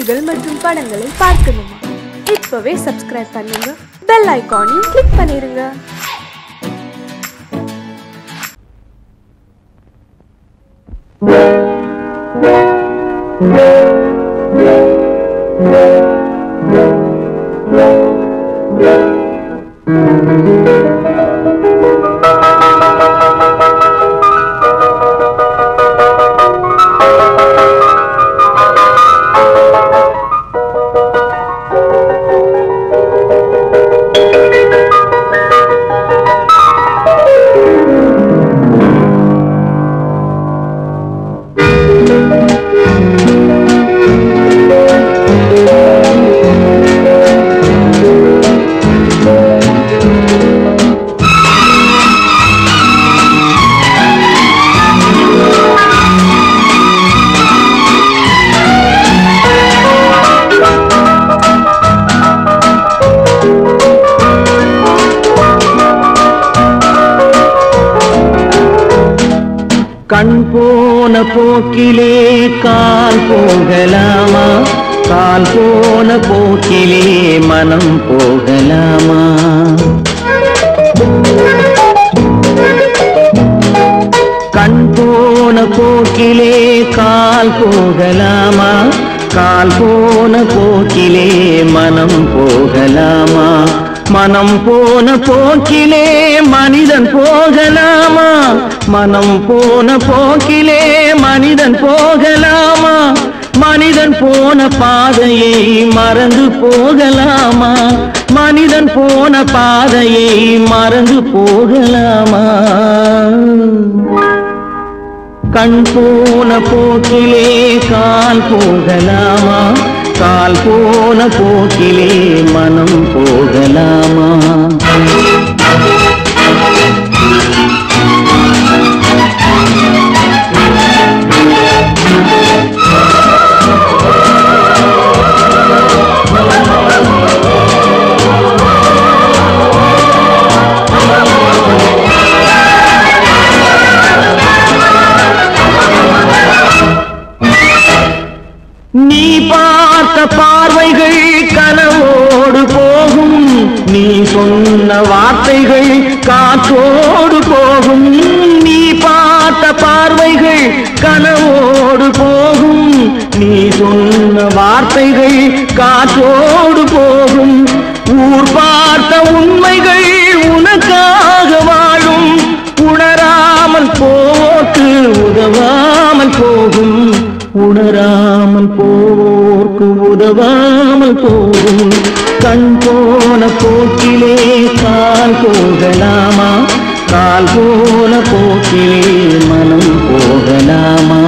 நிகழ்ச்சிகள் மற்றும் படங்களை பார்க்கணுமா? இப்பவே சப்ஸ்கிரைப் பண்ணுங்க, பெல் ஐகானையும் கிளிக் பண்ணிருங்க. கண் போன போக்கிலே கால் போகலாமா? கால் போன போக்கிலே மனம் போகலாமா? கண் போன போக்கிலே கால் போகலாமா? கால் போன போக்கிலே மனம் போகலாமா? மனம் போன போக்கிலே மனிதன் போகலாமா? மனம் போன போக்கிலே மனிதன் போகலாமா? மனிதன் போன பாதையை மறந்து போகலாமா? மனிதன் போன பாதையை மறந்து போகலாமா? கண் போன போக்கிலே கால் போகலாமா? கால் போன போக்கிலே மனம் போகலாமா? நீ பார்த்த பார்வைகள் கனவோடு போகும், நீ சொன்ன வார்த்தைகள் காற்றோடு போகும். நீ பார்த்த பார்வைகள் கனவோடு போகும், நீ சொன்ன வார்த்தைகள் காற்றோடு போகும். ஊர் பார்த்த உண்மைகள் உனக்காக வாழும், உணராமல் போக்கு உதவாமல் போகும். உணராமல் போர்க்கு உதவாமல் போகும். கண் போன போக்கிலே கால் போகலாமா? கால் போன போக்கிலே மனம் போகலாமா?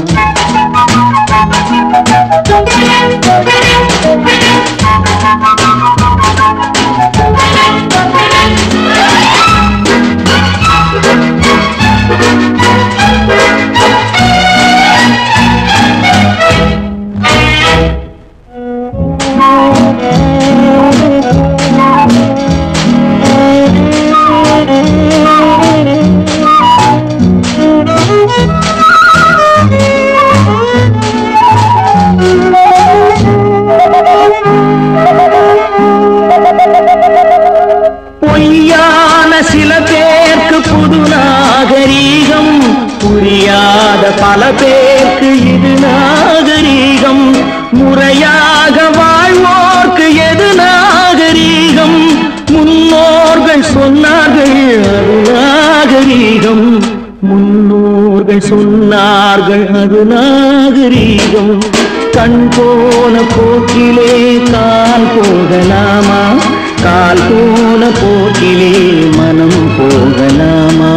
பொய்யான சில பேருக்கு புது நாகரீகம், புரியாத பல பேருக்கு இது நாகரீகம். முறையாக வாழ்வோர்க்கு எது நாகரீகம்? முன்னோர்கள் சொன்னார்கள் அது நாகரீகம். முன்னோர்கள் சொன்னார்கள் அது நாகரீகம். கண் போன போக்கிலே கால் போகலாமா? கால் போன போக்கிலே மனம் போகலாமா?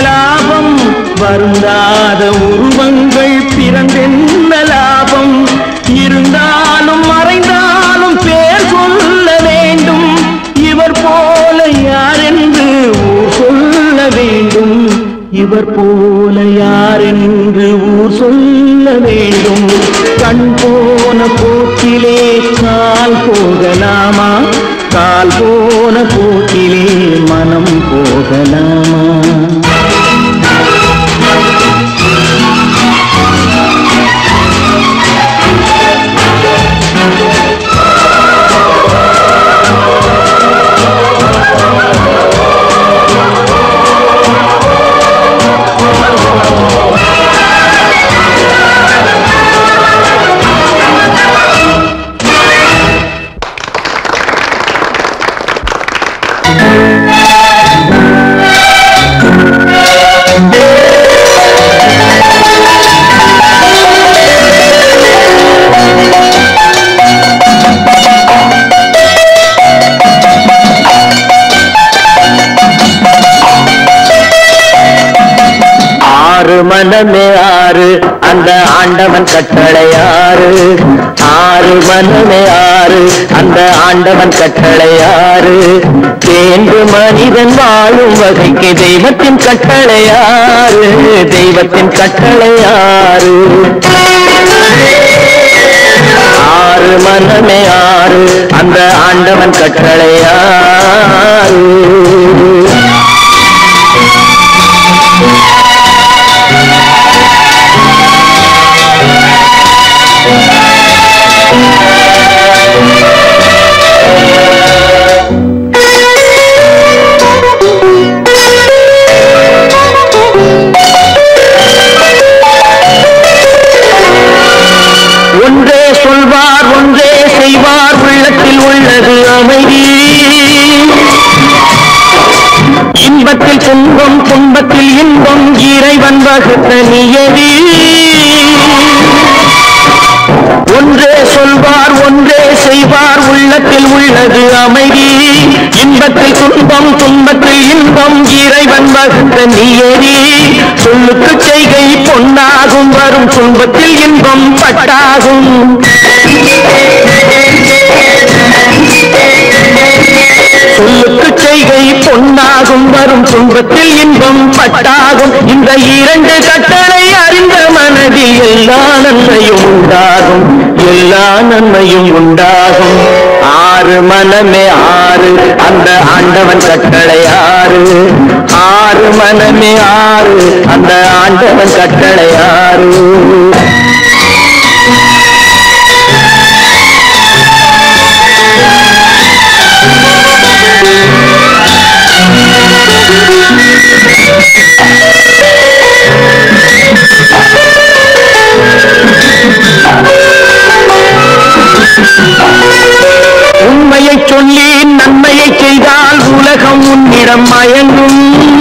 வருந்தாத உருவங்கள் பிறந்தென்ன லாபம்? இவர் போல யாரென்று ஊர் சொல்ல வேண்டும். கண் போன போக்கிலே கால் போகலாமா, கால் போன போக்கிலே மனம் போகலாமா? மனமே ஆறு அந்த ஆண்டவன் கட்டளையாறு, ஆறு மனமே ஆறு அந்த ஆண்டவன் கட்டளையாறு. தேர்ந்து மனிதன் வாழும் வகைக்கு தெய்வத்தின் கட்டளையாறு, தெய்வத்தின் கட்டளையாறு. ஆறு மனமே ஆறு அந்த ஆண்டவன் கட்டளையாறு. ஒன்றே சொல்வார் ஒன்றே செய்வார், உள்ளத்தில் உள்ளது அமைதி. இன்பத்தில் துன்பம் துன்பத்தில் இன்பம், இறைவன் வகுத்த நியதி. ஒன்றே சொல்வார் ஒன்றே செய்வார், உள்ளத்தில் உள்ளது அமைதி. இன்பத்தில் துன்பம் துன்பத்தில் இன்பம், இறைவன் வகுத்த நியதி. சொல்லுக்கு செய்கை பொன்னாகும், வரும் துன்பத்தில் இன்பம் பட்டாகும். சொல்லுக்கு செய்கை பொன்னாகும், வரும் துன்பத்தில் இன்பம் பட்டாகும். இந்த இரண்டு கட்டளை அறிந்த மனதில் எல்லா நன்மையும் உண்டாகும், எல்லா நன்மையும் உண்டாகும். ஆறு மனமே ஆறு அந்த ஆண்டவன் கட்டளையாறு, ஆறு மனமே ஆறு அந்த ஆண்டவன் கட்டளையாறு. உண்மையை சொல்லி நன்மையை செய்தால் உலகம் உன்னிடம் மயங்கும்.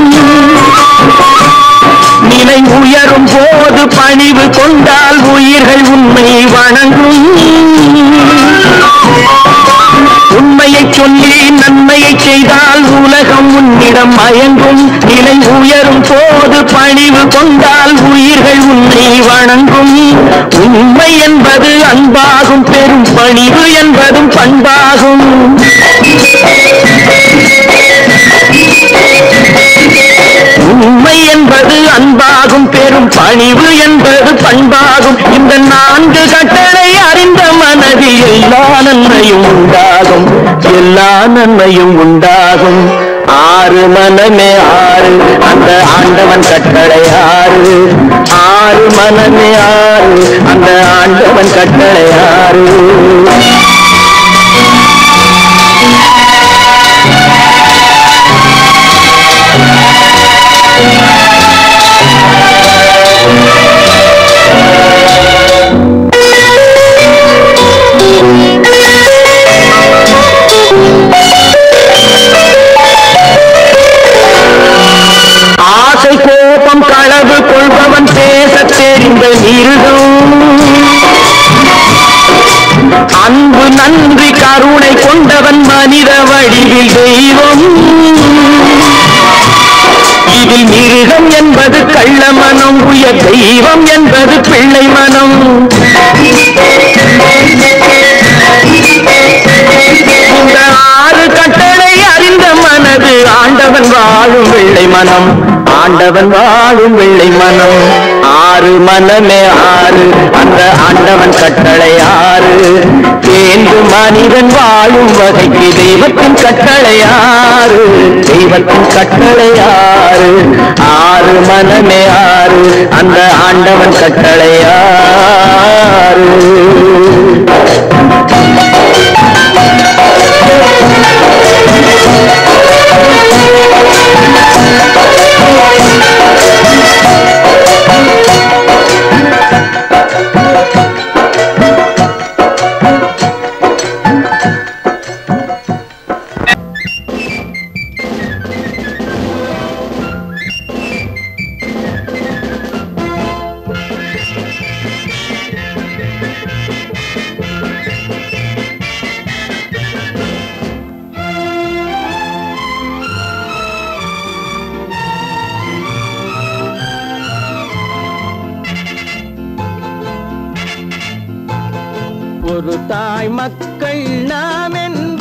நிலை உயரும் போது பணிவு கொண்டால் உயிர்கள் உண்மை வணங்கும். உண்மையை சொல்லி நன்மையை செய்தால் உலகம் உன்னிடம் மயங்கும். நிலை உயரும் போது பணிவு கொண்டால் உயிர்கள் உன்னை வணங்கும். உண்மை என்பது அன்பாகும், பெரும் பணிவு என்பதும் பண்பாகும். உண்மை என்பது அன்பாகும், பெரும் பணிவு என்பது பண்பாகும். இந்த நான்கு கட்டளை அறிந்த மனதில் எல்லா நன்மையும் உண்டாகும், எல்லா நன்மையும் உண்டாகும். ஆறு மனமே ஆறு அந்த ஆண்டவன் கட்டளையாறு, ஆறு மனமே ஆறு அந்த ஆண்டவன் கட்டளையாறு. ஆசை கோபம் களவு கொள்பவன் பேச தெரிந்த மிருகம். அன்பு நன்றி கருணை கொண்டவன் மனித வடிவில் தெய்வம். இதில் மிருகம் என்பது கள்ள மனம், உயர் தெய்வம் என்பது பிள்ளை மனம். இந்த ஆறு கட்டளை அறிந்த மனது ஆண்டவன் வாழும் வெள்ளை மனம், ஆண்டவன் வாழும் வெள்ளை மனம். ஆறு மனமே ஆறு, அந்த ஆண்டவன் கட்டளை ஆறு. தேர்ந்து மனிதன் வாழும் வகைக்கு தெய்வத்தின் கட்டளை ஆறு, தெய்வத்தின் கட்டளை ஆறு. ஆறு மனமே ஆறு, அந்த ஆண்டவன் கட்டளை ஆறு. ஒரு தாய் மக்கள் நாம்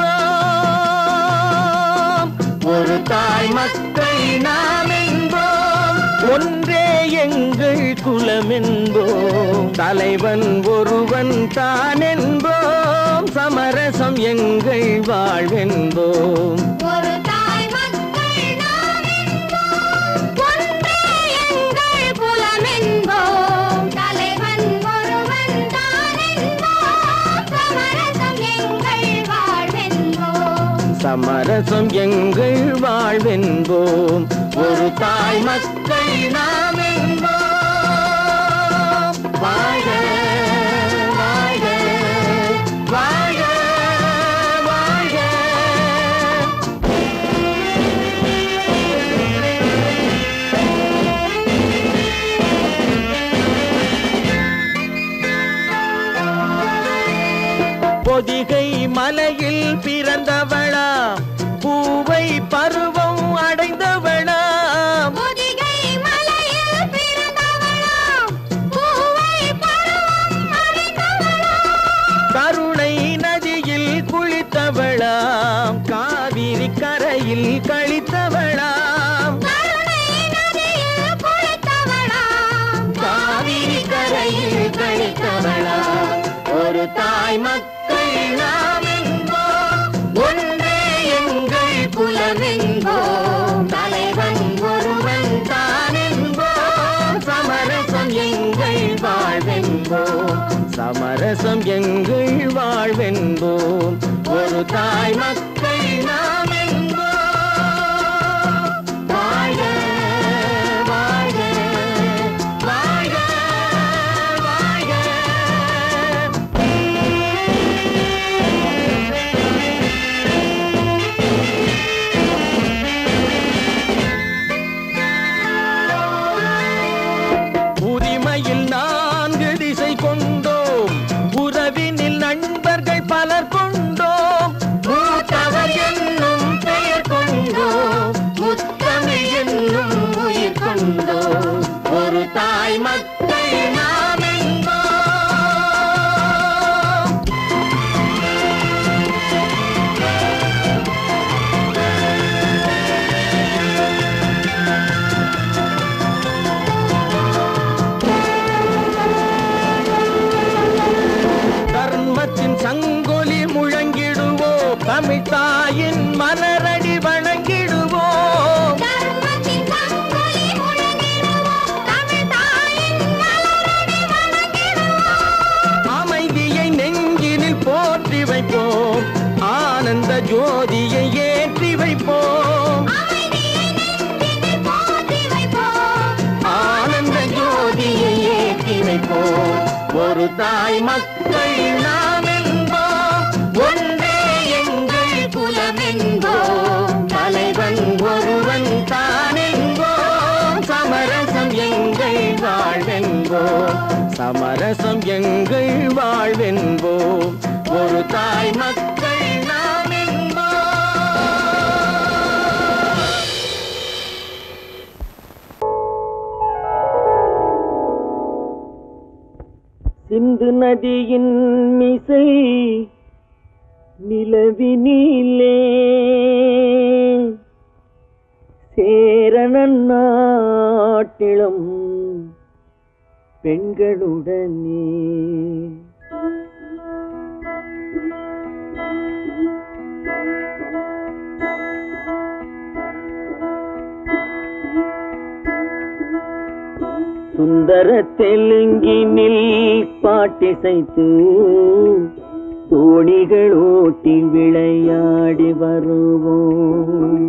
என்போம், ஒரு தாய் மக்கள் நாம் என்போம், ஒன்றே எங்கள் குலம் என்போம், தலைவன் ஒருவன் தான் என்போம், சமரசம் எங்கள் வாழ்வென்போம். சமரசம் எங்கள் வாழ்வென்போம், ஒரு தாய் மக்கள் நாம் என்போம். வாழ்க வாழ்க வாழ்க வாழ்க. பொதிகை மலையில் பிறந்தவளா, பூவை பருவம் அடைந்தவளா, பொதிகை மலையில் பிறந்தவளா, பூவை பருவம் அடைந்தவளா, கருணை நதியில் குளித்தவளா, காவிரி கரையில் கழித்தவளா, கருணை நதியில் குளித்தவளா, காவிரி கரையில் கழித்தவளா. ஒரு தாய் மக்கள் நாம் என்போம், ஒன்றே எங்கள் குலம் என்போம், தலைவன் ஒருவன் தான் என்போம், சமரசம் எங்கள் வாழ்வென்போம், சமரசம் எங்கள் வாழ்வென்போம். ஒரு தாய் மக்கள் நாம் என்போம். வாழ்க வாழ்க வாழ்க வாழ்க. உரிமையில் 4 திசை கொண்டோம், உறவினில் நண்பர்கள் பலர் கொண்டோம், மூத்தவர் என்னும் பெயர் கொண்டோம், முத்தமிழ் என்னும் உயிர் கொண்டோம், ஒரு தாய் மக்கள் நாம் என்போம். தர்மத்தின் சங்கொலி முழங்கிடுவோம், தமிழ் தாயின் மலரடி வணங்கிடுவோம், தர்மத்தின் சங்கொலி முழங்கிடுவோம், தமிழ் தாயின் மலரடி வணங்கிடுவோம், அமைதியை நெஞ்சினில் போற்றி வைப்போம், ஆனந்த ஜோதியை ஏற்றி வைப்போம், அமைதியை நெஞ்சினில் போற்றி வைப்போம், ஆனந்த ஜோதியை ஏற்றி வைப்போம். ஒரு தாய் மக்கள் நாம் என்போம், ஒன்றே எங்கள் குலம் என்போம், தலைவன் ஒருவன் தான் என்போம், சமரசம் எங்கள் வாழ்வென்போம், சமரசம் எங்கள் வாழ்வென்போம். ஒரு தாய் மக்கள் நாம் என்போம். சிந்து நதியின் மிசை நிலவினிலே சேரணன் நாட்டிலும் பெண்களுடனே. சுந்தர தெலுங்கினில் பாட்டிசைத்து தோணிகள் ஓட்டி விளையாடி வருவோம்.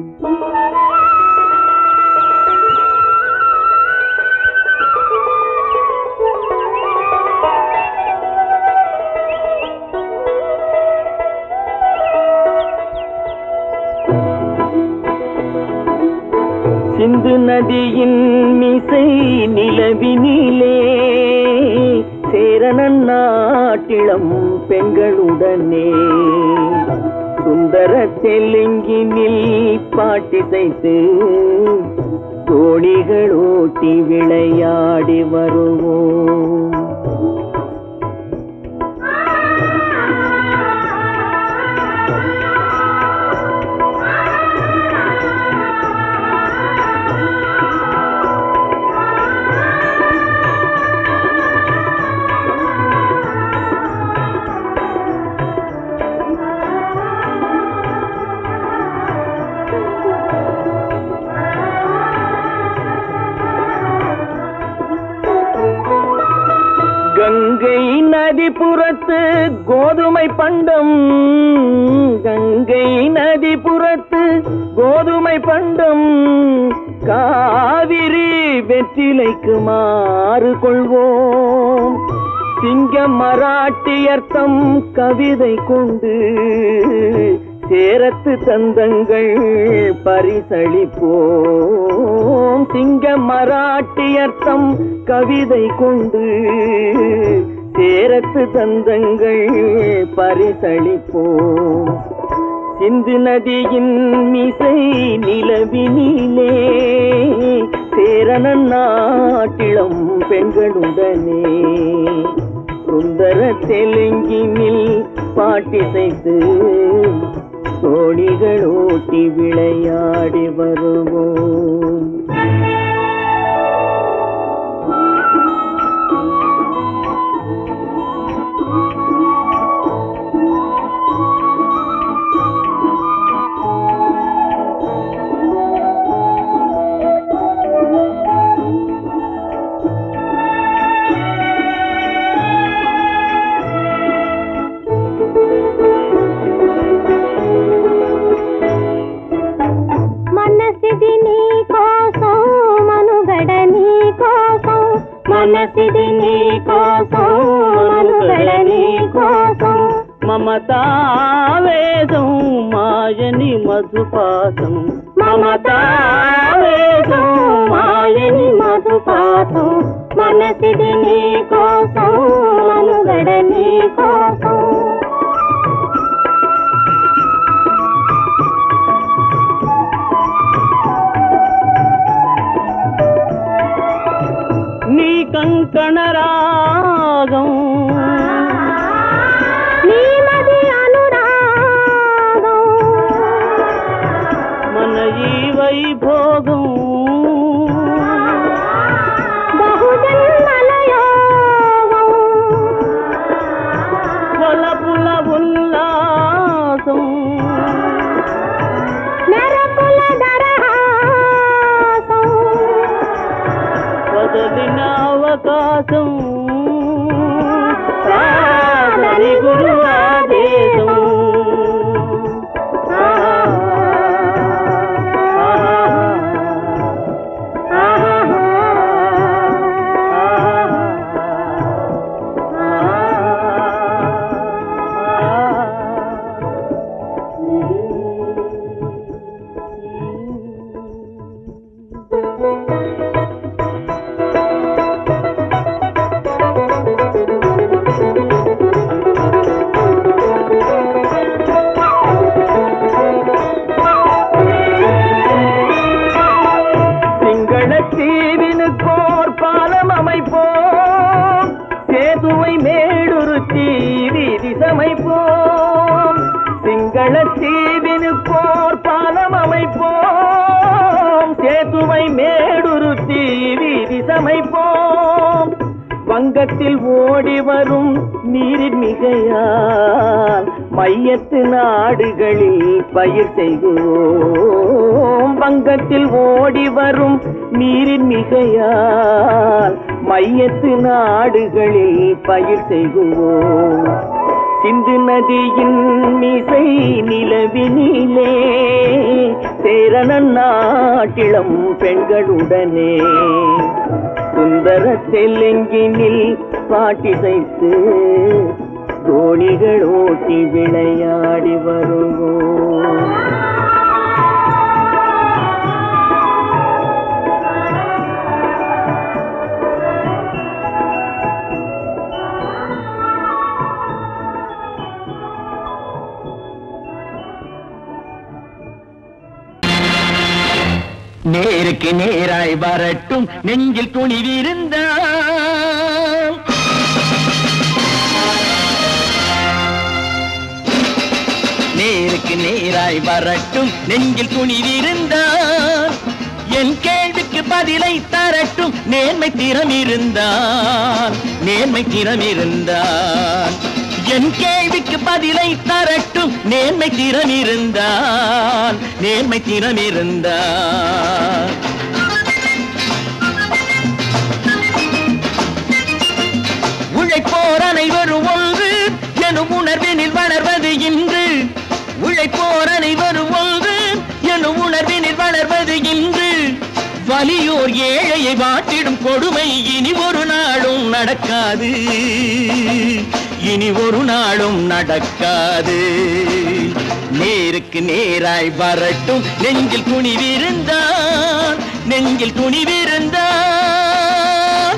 சிந்து நதியின் மிசை நிலவினிலே சேரனன் நாட்டிளம் பெண்களுடனே. சுந்தர தெலுங்கினில் பாட்டிசைத்து தோணிகள் ஓட்டி விளையாடி வருவோம். கங்கை நதிபுறத்து கோதுமை பண்டம், கங்கை நதிபுறத்து கோதுமை பண்டம், காவிரி வெற்றிலைக்கு மாறு கொள்வோம். சிங்க மராட்டியர்த்தம் கவிதை கொண்டு சேரத்து தந்தங்கள் பரிசளிப்போம். சிங்க மராட்டியர்த்தம் கவிதை கொண்டு சேரத்து தந்தங்கள் பரிசளிப்போம். சிந்து நதியின் மிசை நிலவினிலே சேரனன் நாட்டிளம் பெண்களுடனே. சுந்தர தெலுங்கினில் பாட்டிசைத்து தோணிகள் ஓட்டி விளையாடி வருவோம். మనసిది నీ కోసం మనుగడ నీ కోసం మమతావేదం మాయని మధుపాసం మమతావేదం మాయని మధుపాసం మనసిది నీ కోసం మనుగడ నీ కోసం కంకణ రాగం నీమది అనురాగం మన ఈ వైభోగం బహుజన్మల యోగం వలపుల ఉల్లాసం మెరపుల దరహాసం వదలిన అవకాశం సాధని గురు ఆదేశం சேதுவை மேடுருத்தி வீதி சமைப்போம் சிங்களத்தீவினுக்கோர் பாலம் அமைப்போம் சேதுவை மேடுருத்தி வீதி சமைப்போம். வங்கத்தில் ஓடி வரும் நீரின் மிகையால் மையத்து நாடுகளில் பயிர் செய்வோம். வங்கத்தில் ஓடி வரும் நீரின் மிகையால் மையத்து நாடுகளில் பயிர் செய்வோம். சிந்து நதியின் மிசை நிலவினிலே சேரணன் நாட்டிளம் பெண்களுடனே சுந்தர தெலுங்கினில் பாட்டிசைத்து தோணிகள் ஓட்டி விளையாடி வருவோம். நேருக்கு நேராய் வரட்டும் நெஞ்சில் துணிவிருந்தால். நேருக்கு நேராய் வரட்டும் நெஞ்சில் துணிவிருந்தால். என் கேள்விக்கு பதிலை தரட்டும் நேர்மை திறம் இருந்தால். நேர்மை திறம் இருந்தால் என் கேள்விக்கு பதிலை தரட்டும் நேர்மை திறம் இருந்தால். நேர்மை திறம் இருந்தால் உழைப்போர் அனைவரும் ஒன்று எனும் உணர்வினில் வளர்வது இன்று. உழைப்போர் அனைவரும் ஒன்று எனும் உணர்வினில் வளர்வது இன்று. வலியோர் ஏழையை வாட்டிடும் கொடுமை இனி ஒரு நாளும் நடக்காது. இனி ஒரு நாளும் நடக்காது. நேருக்கு நேராய் வரட்டும் நெஞ்சில் துணிவிருந்தால். நெஞ்சில் துணிவிருந்தால்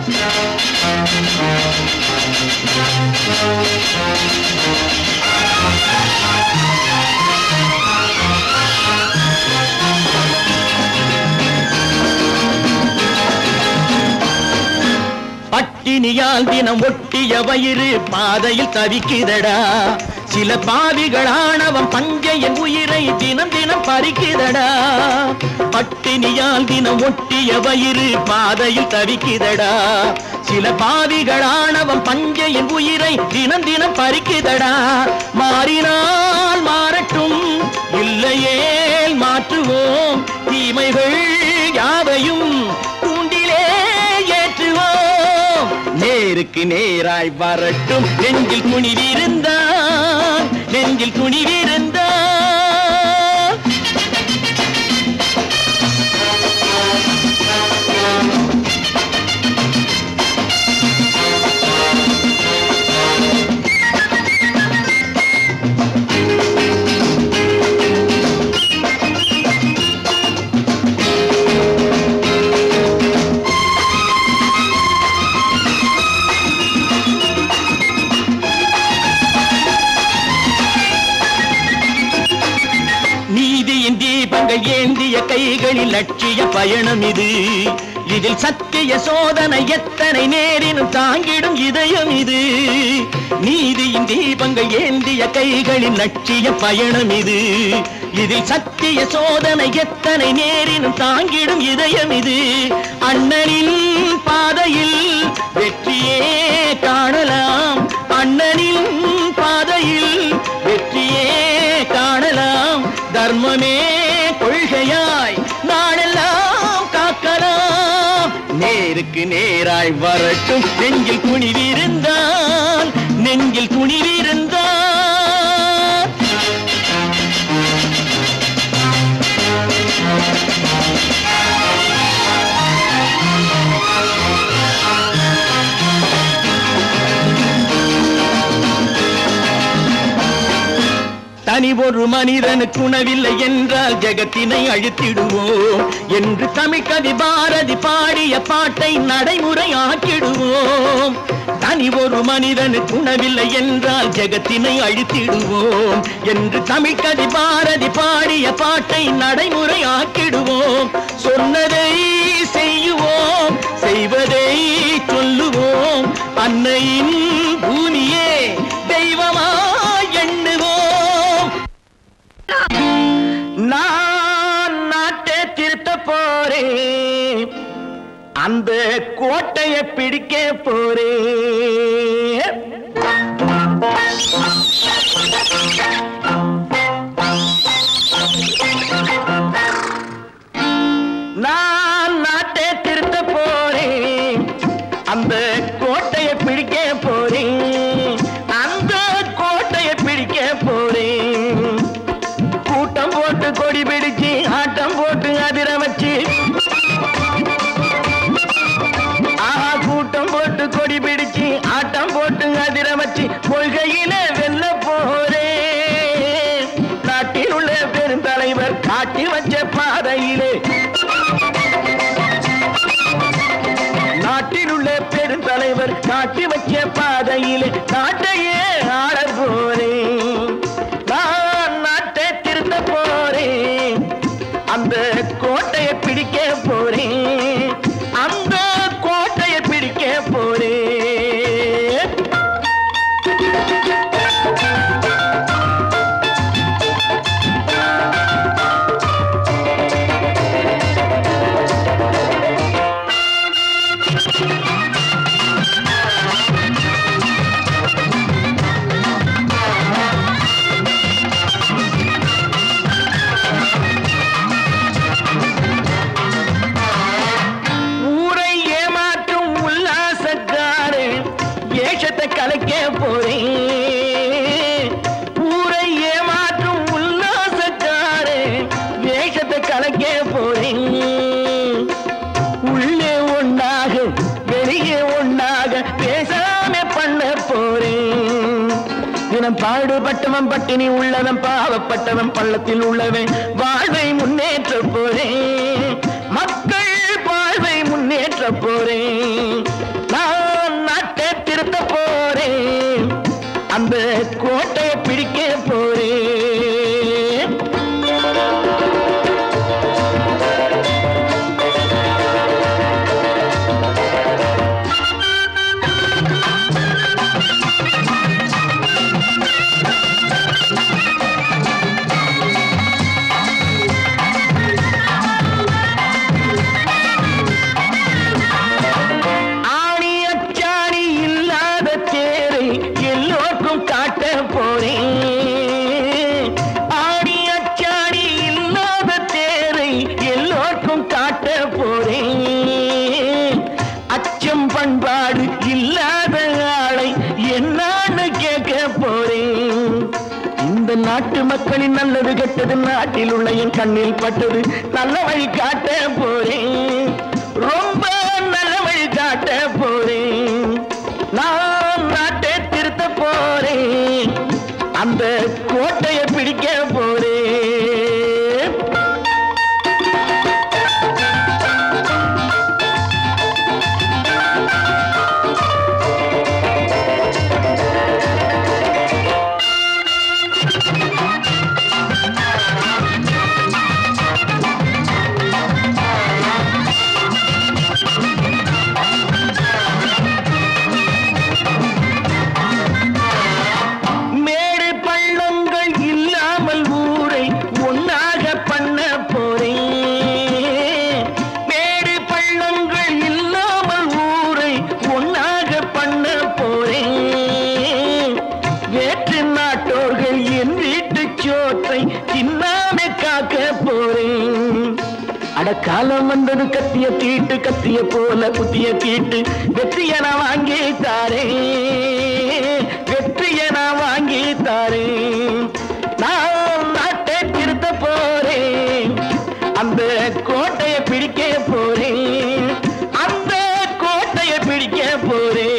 பட்டினியால் தினம் ஒட்டிய வயிறு பாதையில் தவிக்குதடா. சில பாவிகள் ஆணவம் பஞ்சையின் உயிரை தினம் தினம் பறிக்குதடா. பட்டினியால் தினம் ஒட்டிய வயிறு பாதையில் தவிக்குதடா. சில பாவிகள் ஆணவம் பஞ்சையின் உயிரை தினம் தினம் பறிக்குதடா. மாறினால் மாறட்டும் இல்லையேல் மாற்றுவோம். தீமைகள் யாவையும் தூண்டிலே ஏற்றுவோம். நேருக்கு நேராய் வரட்டும் நெஞ்சில் துணிவிருந்தால். நெஞ்சில் துணிவிருந்தால் ஏந்திய கைகளில் லட்சிய பயணம் இது. இதில் சத்திய சோதனை எத்தனை நேரினும் தாங்கிடும் இதயம் இது. நீதியின் தீபங்கள் ஏந்திய கைகளில் லட்சிய பயணம் இது. இதில் சத்திய சோதனை எத்தனை நேரினும் தாங்கிடும் இதயம் இது. அண்ணனின் பாதையில் வெற்றியே காணலாம். அண்ணனின் பாதையில் வெற்றியே காணலாம். தர்மமே கொள்கையாய் நாடெல்லாம் காக்கலாம். நேருக்கு நேராய் வரட்டும் நெஞ்சில் துணிவிருந்தால். நெஞ்சில் துணிவிருந்தால் தனி ஒரு மனிதனுக்கு உணவில்லை என்றால் ஜெகத்தினை அழித்திடுவோம் என்று தமிழ் கவி பாரதி பாடிய பாட்டை நடைமுறை ஆக்கிடுவோம். தனி ஒரு மனிதனுக்கு உணவில்லை என்றால் ஜெகத்தினை அழித்திடுவோம் என்று தமிழ் கவி பாரதி பாடிய பாட்டை நடைமுறை ஆக்கிடுவோம். சொன்னதை செய்யுவோம், செய்வதை சொல்லுவோம். அன்னையின் பூமியே தெய்வமா எண்ணுவோம். நான் நாட்டை திருத்த போறேன், அந்த கோட்டையை பிடிக்க போறேன். நான் நாட்டை திருத்த போறேன். அந்த கோட்டையை பிடிக்க போறேன். அந்த கோட்டையை பிடிக்க போறேன். கூட்டம் போட்டு கொடி பிடிச்சு ஆட்டம் போட்டு அதிர வச்சு கூட்டம் போட்டு கொடி பிடிச்சு ஆட்டம் போட்டு அதிர வச்சு கொள்கையில வெல்ல போறேன். நாட்டில் உள்ள பெருந்தலைவர் காட்டி வச்ச பாதையிலே நாட்டில் உள்ள பெருந்தலைவர் காட்டி வச்ச பாதையிலே நாட்டையே ஆள போறேன். நான் நாட்டை திருத்த போறேன். அந்த கோட்டையை பிடிக்க போறேன். அந்த கோட்டையை பிடிக்க போறேன். கலைக்க போறேன். ஊரை ஏமாற்றும் உல்லாசக்காரே வேஷத்தை கலைக்க போறேன். உள்ளே ஒன்றாக வெளியே ஒன்றாக பேசாம பண்ண போறேன். தினம் பாடுபட்டவன் பட்டினி உள்ளவன் பாவப்பட்டவன் பள்ளத்தில் உள்ளவன் வாழ்வை முன்னேற்ற போறேன். மக்கள் வாழ்வை முன்னேற்ற போறேன். நான் நாட்டை திருத்த போறேன். அந்த கோட்டையை பிடிக்க போறேன். பண்பாடு இல்லாத ஆளை என்னான்னு கேட்க போறேன். இந்த நாட்டு மக்களின் நல்லது கெட்டது நாட்டில் உள்ள என் கண்ணில் பட்டது நல்ல வழி காட்ட போறேன். ரொம்ப நல்ல வழி காட்ட போறேன். நான் நாட்டை திருத்த போறேன். அந்த கோட்டையை பிடிக்க போறேன். காலம் வந்தது கத்திய தீட்டு கத்திய போல குத்திய தீட்டு வெற்றிய நான் வாங்கி தாரேன். வெற்றிய நான் வாங்கி தாரேன். நான் நாட்டை திருத்த போறேன். அந்த கோட்டையை பிடிக்க போறேன். அந்த கோட்டையை பிடிக்க போறேன்.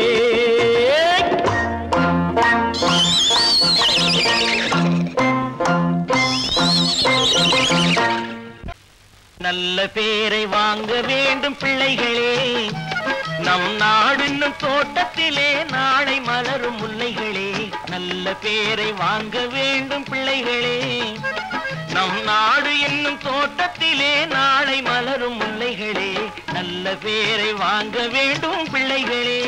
நல்ல பேரை வாங்க வேண்டும் பிள்ளைகளே. நம் நாடு என்னும் தோட்டத்திலே நாளை மலரும் முல்லைகளே. நல்ல பேரை வாங்க வேண்டும் பிள்ளைகளே. நம் நாடு என்னும் தோட்டத்திலே நாளை மலரும் முல்லைகளே. நல்ல பேரை வாங்க வேண்டும் பிள்ளைகளே.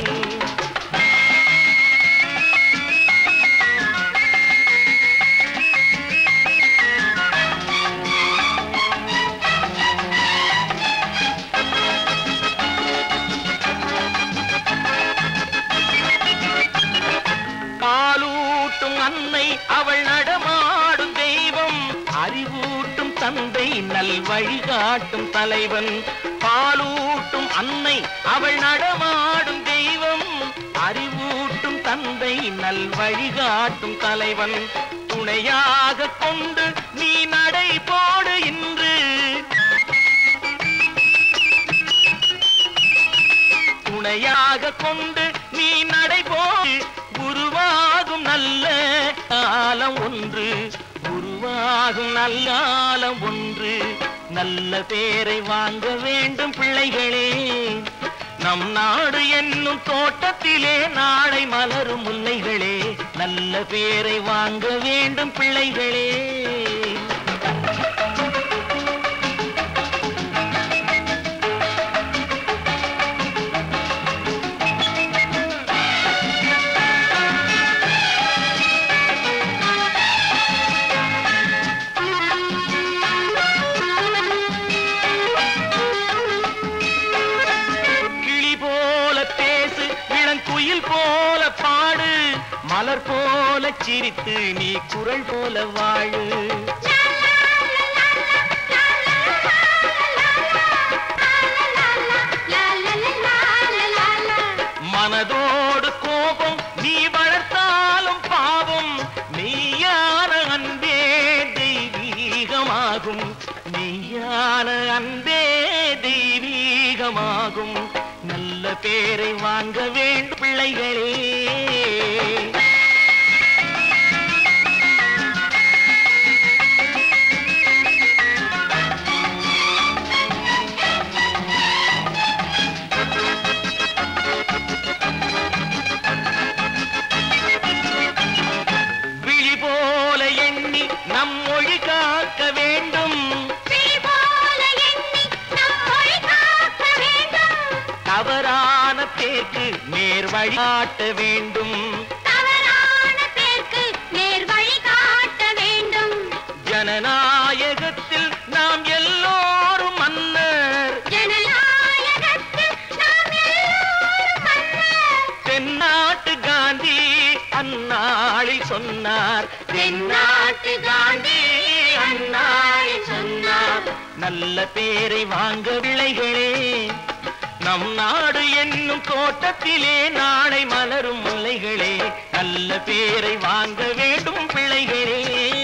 நல் வழிகாட்டும் தலைவன். பாலூட்டும் அன்னை அவள் நடமாடும் தெய்வம். அறிவூட்டும் தந்தை நல் வழிகாட்டும் தலைவன். துணையாக கொண்டு நீ நடை போடு இன்று. துணையாக கொண்டு நீ நடை போடு. உருவாகும் நல்ல காலம் ஒன்று. உருவாகும் நல்ல காலம் ஒன்று. நல்ல பேரை வாங்க வேண்டும் பிள்ளைகளே. நம் நாடு என்னும் தோட்டத்திலே நாளை மலரும் முல்லைகளே. நல்ல பேரை வாங்க வேண்டும் பிள்ளைகளே. போல பாடு. மலர் போல சிரித்து நீ குரல் போல வாழு. மனதோடு கோபம் நீ வளர்த்தாலும் பாவம். மெய்யான அன்பே தெய்வீகமாகும். மெய்யான அன்பே தெய்வீகமாகும். நல்ல பேரை வாங்க வேண்டும் பிள்ளைகளே. விழி போல எண்ணி நம் மொழி காக்க வேண்டும். தவறான பேருக்கு நேர் வழிகாட்ட வேண்டும். தவறான பேருக்கு நேர் வழிகாட்ட வேண்டும். ஜனநாயகத்தில் நாம் எல்லோரும் மன்னர். ஜனநாயகத்தில் நாம் எல்லோரும் மன்னர். தென்னாட்டு காந்தி அந்நாளில் சொன்னார். தென்னாட்டு காந்தி அந்நாளில் சொன்னார். நல்ல பேரை வாங்க பிள்ளைகளே. நம் நாடு என்னும் தோட்டத்திலே நாளை மலரும் முல்லைகளே. நல்ல பேரை வாங்க வேண்டும் பிள்ளைகளே.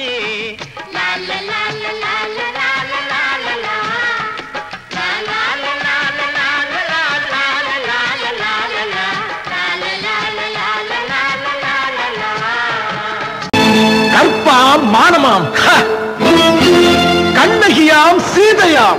கற்பாம் மானமாம் கண்ணகியாம் சீதையாம்.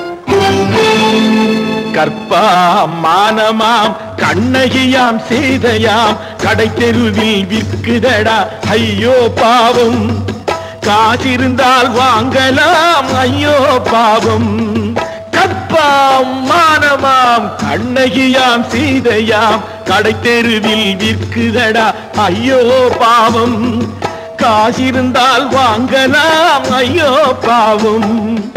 கற்பாம் மானமாம் கண்ணகியாம் சீதையாம். கடை தெருவில் விற்குதடா ஐயோ பாவம். காசிருந்தால் வாங்கலாம் ஐயோ பாவம். கற்பாம் மானமாம் கண்ணகியாம் சீதையாம். கடை தெருவில் விற்குதடா ஐயோ பாவம். காசிருந்தால் வாங்கலாம் ஐயோ பாவம்.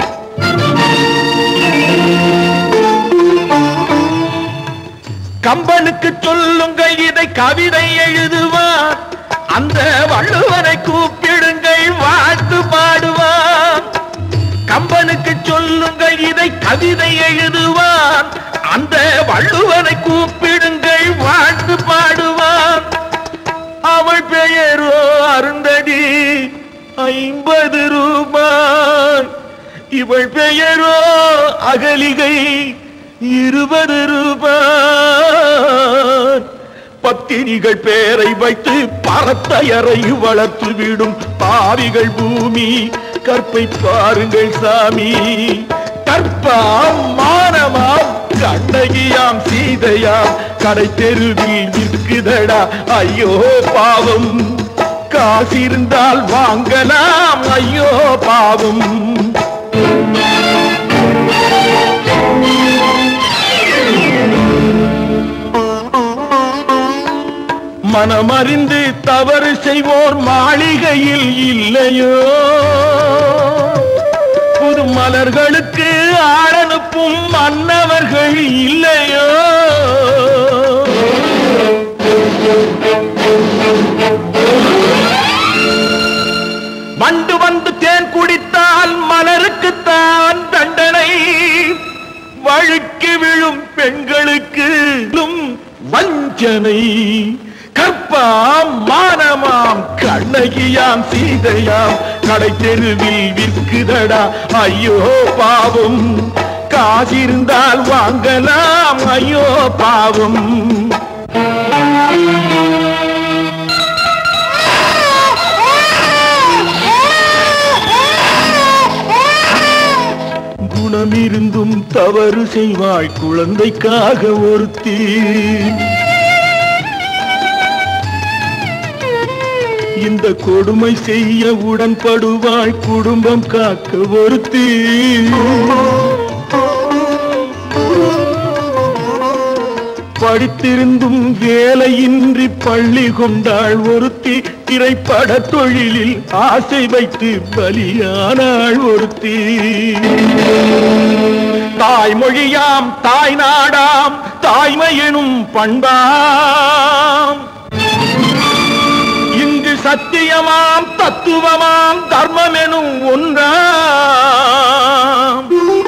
கம்பனுக்கு சொல்லுங்கள் இதை கவிதை எழுதுவான். அந்த வள்ளுவனை கூப்பிடுங்கள் வாழ்த்து பாடுவான். கம்பனுக்கு சொல்லுங்கள் இதை கவிதை எழுதுவான். அந்த வள்ளுவனை கூப்பிடுங்கள் வாழ்த்து பாடுவான். அவள் பெயரோ அருந்ததி 50 ரூபாய். இவள் பெயரோ அகலிகை 20 ரூபாய். பத்தினிகள் பேரை வைத்து பரத்தையரை வளர்த்து விடும் பாவிகள் பூமி. கற்பை பாருங்கள் சாமி. கற்பாம் மானமாம் கண்ணகியாம் சீதையாம். கடை தெருவில் விற்குதடா ஐயோ பாவம். காசிருந்தால் வாங்கலாம் ஐயோ பாவம். மனமறிந்து தவறு செய்வோர் மாளிகையில் இல்லையோ. புது மலர்களுக்கு ஆளனுப்பும் மன்னவர்கள் இல்லையோ. வண்டு வந்து தேன் குடித்தால் மலருக்குத்தான் பெண்களுக்கு வஞ்சனை கற்பாம் மானமாம் கண்ணகியாம் சீதையாம் கடை தெருவில் விற்குதடா ஐயோ பாவம் காசிருந்தால் வாங்கலாம் ஐயோ பாவம் குணமிருந்தும் தவறு செய்வாள் குழந்தைக்காக ஒருத்தி இந்த கொடுமை செய்ய உடன்படுவாள் குடும்பம் காக்க ஒருத்தி படித்திருந்தும் வேலையின்றி பள்ளி கொண்டாள் ஒருத்தி திரைப்பட தொழிலில் ஆசை வைத்து பலியானாள் ஒருத்தி தாய்மொழியாம் தாய் நாடாம் தாய்மை எனும் பண்பாம் இங்கு சத்தியமாம் தத்துவமாம் தர்மம் எனும் ஒன்றாம்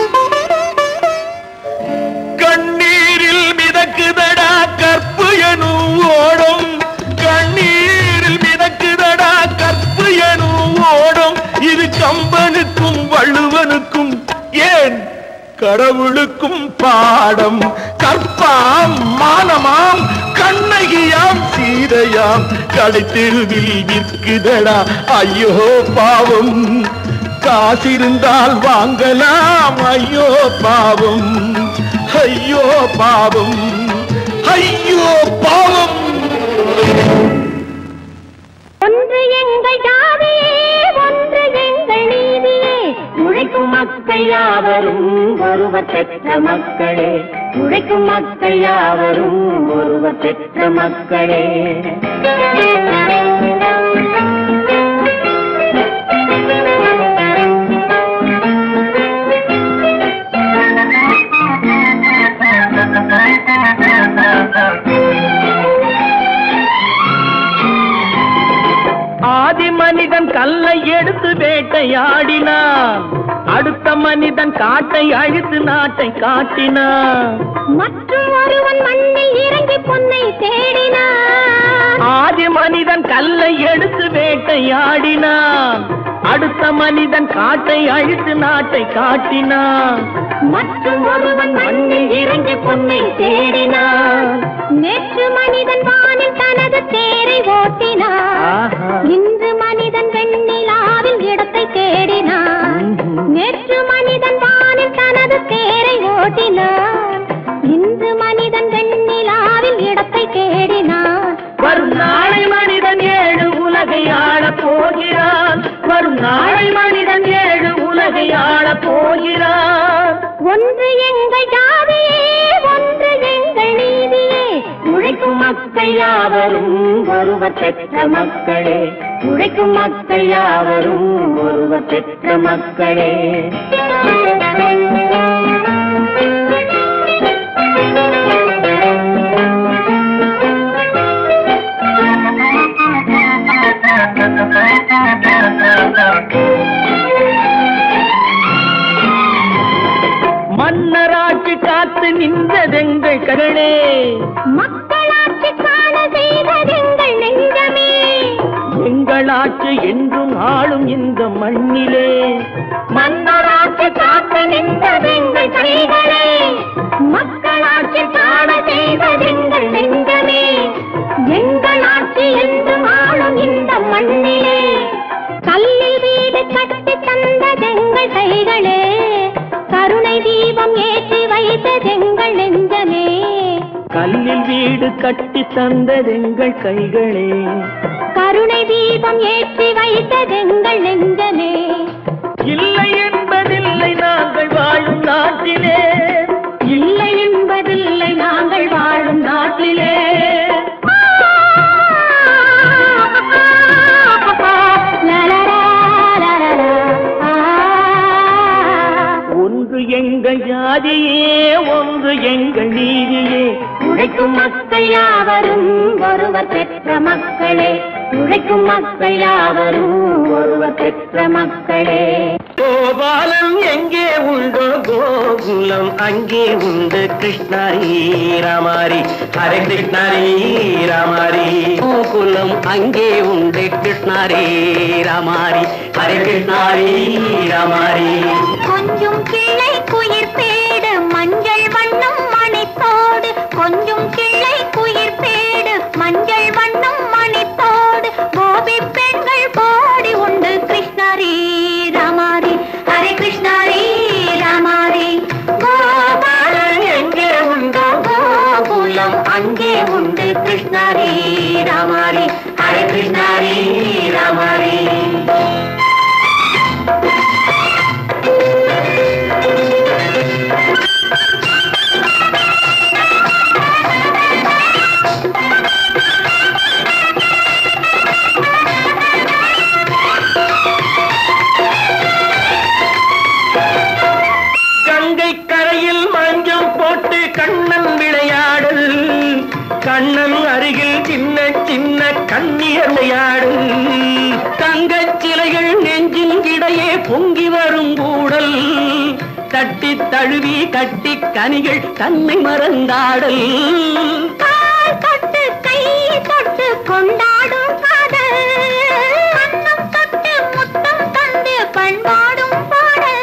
கண்ணீரில் மிதக்குதடா கற்பு எனும் ஓடும் கண்ணீரில் மிதக்குதடா கற்பு எனும் ஓடும் இது கம்பனுக்கும் வள்ளுவனுக்கும் ஏன் கடவுளுக்கும் பாடம் கற்பாம் மானமாம் கண்ணகியாம் சீதையாம் கடை தெருவில் விற்குதடா ஐயோ பாவம் காசிருந்தால் வாங்கலாம் ஐயோ பாவம் ஐயோ பாவம் ஐயோ பாவம் ஒன்று எங்கள் ஜாதியே ஒன்று எங்கள் நீதியே உழைக்கும் மக்கள் யாவரும் ஒருவர் பெற்ற மக்களே உழைக்கும் மக்கள் யாவரும் ஒருவர் பெற்ற மக்களே ஆதி மனிதன் கல்லை எடுத்து வேட்டையாடினான் அடுத்த மனிதன் காட்டை அழித்து நாட்டை காட்டினான் மற்றும் ஒருவன் மண்ணில் இறங்கி பொன்னை தேடினான் ஆதி மனிதன் கல்லை எடுத்து வேட்டையாடினான் அடுத்த மனிதன் காட்டை அழித்து நாட்டை காட்டினான் மற்றும் ஒருவன் மண்ணில் இறங்கி பொன்னை தேடினான் நேற்று மனிதன் வானில் தனது தேரை ஓட்டினான் இன்று மனிதன் வெண்ணிலாவில் இடத்தை தேடினான் நேற்று மனிதன் வானில் தனது தேரை ஓட்டினான் இன்று மனிதன் வெண்ணிலாவில் இடத்தை தேடினான் வரும் நாளை மனிதன் 7 உலகை ஆளப் போகிறான் வரும் நாளை மனிதன் 7 உலகை ஆளப் போகிறான் ஒன்று எங்கள் ஜாதியே ஒன்று எங்கள் நீதியே உழைக்கும் மக்கள் யாவரும் ஒருவர் பெற்ற மக்களே உழைக்கும் மக்கள் யாவரும் ஒருவர் பெற்ற மக்களே மன்னராட்சி காத்து நின்றதெங்கள் கரணே மக்களாட்சி காண செய்வதெங்கள் நெஞ்சமே எங்களாட்சி என்றும் ஆளும் இந்த மண்ணிலே மன்னராட்சி காத்து நின்றதெங்கள் கைகளே மக்களாட்சி காண செய்வதெங்கள் நெஞ்சமே எங்களாட்சி என்றும் ஆளும் இந்த மண்ணிலே கல்லில் வீடு கட்டி தந்ததெங்கள் கைகளே கருணை தீபம் ஏற்றி வைத்ததெங்கள் நெஞ்சமே கல்லில் வீடு கட்டி தந்ததெங்கள் கைகளே கருணை தீபம் ஏற்றி வைத்ததெங்கள் நெஞ்சமே இல்லை என்பதில்லை நாங்கள் வாழும் நாட்டிலே இல்லை என்பதில்லை நாங்கள் வாழும் நாட்டிலே ஒன்று எங்கள் ஜாதியே ஒன்று எங்கள் நீதியே உழைக்கும் மக்கள் யாவரும் ஒருவர் பெற்ற மக்களே உழைக்கும் மக்கள் யாவரும் ஒருவர் பெற்ற மக்களே. கோபாலம் எங்கே உண்டோ கோகுலம் அங்கே உண்டு கிருஷ்ணாரி ராமாரி ஹரே கிருஷ்ணாரி ராமாரி. கோகுலம் அங்கே உண்டு கிருஷ்ணாரி ராமாரி ஹரே கிருஷ்ணாரி ராமாரி. கொஞ்சம் கிளை குயிர் பேடு மஞ்சள் வண்ணம் மணித்தோடு, கொஞ்சம் கிளை குயிர் பேடு மஞ்சள் வண்ணம் மணித்தோடு, கோபி பெண்கள் பாடி உண்டு கிருஷ்ணாரி ராமாரி ஹரே கிருஷ்ணாரி ராமாரி. கோபாலம் எங்கே உண்டோ கோகுலம் அங்கே உண்டு கிருஷ்ணாரி ராமாரி ஹரே கிருஷ்ணாரி ராமாரி. கண்ணன் விளையாடல் கண்ணன் அருகில் சின்ன சின்ன கண்ணியர் விளையாடல். தங்கச் சிலைகள் நெஞ்சின் இடையே பொங்கி வரும் கூடல், தட்டி தழுவி கட்டி கனிகள் தன்னை மறந்தாடல். தொட்டு கை தொட்டு கொண்டாடும் காதல், கண்ணம் தொட்டு முத்தம் தந்து பண்பாடும் பாடல்.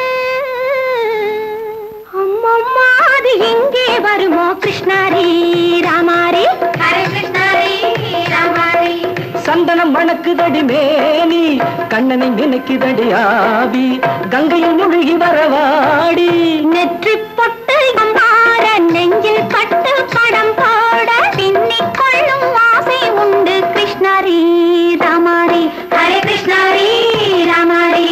அம்மம்மா அது எங்கே வருமோ கிருஷ்ணாரி ராமாரி ஹரே கிருஷ்ணாரி ராமாரி. சந்தனம் மணக்குதடி மேனி கண்ணனை நினைக்குதடி ஆவி, கங்கையில் முழுகி வரவாடி. நெற்றி பொட்டு அம்பார நெஞ்சில் பட்டு படம் பாட, பின்னிக் கொள்ளும் ஆசை உண்டு கிருஷ்ணாரி ராமாரி ஹரே கிருஷ்ணாரி ராமாரி.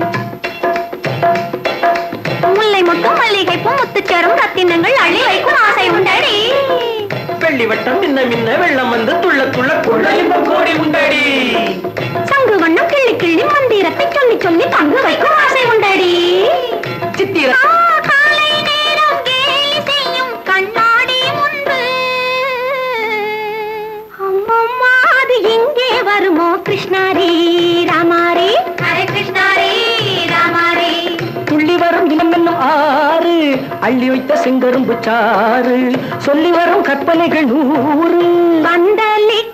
முல்லை மொட்டும் மல்லிகை பூ முத்துச்சேரும் ரத்தினங்கள் அள்ளி வைக்கும் ஆசை உண்டடி. வெள்ளி வட்டம் மின்ன மின்ன வெள்ளம் வந்து துள்ள துள்ள கொள்ள இன்பம் கோடி உண்டடி. சங்கு வண்ணம் கிள்ளி கிள்ளி மந்திரத்தை சொல்லி சொல்லி பங்கு வைக்கும் ஆசை உண்டடி. சித்திர காலை நேரம் கேலி செய்யும் கண்ணாடி முன்பு, அம்மம்மா அது எங்கே வருமோ கிருஷ்ணாரி ராமாரி ஹரே கிருஷ்ணாரி ராமாரி. துள்ளி வரும் இனம் என்னும் ஆறு அள்ளி வைத்த செங்கரும்பு சாறு, சொல்லி வரும் கற்பனைகள் 100. பந்தலிட்டு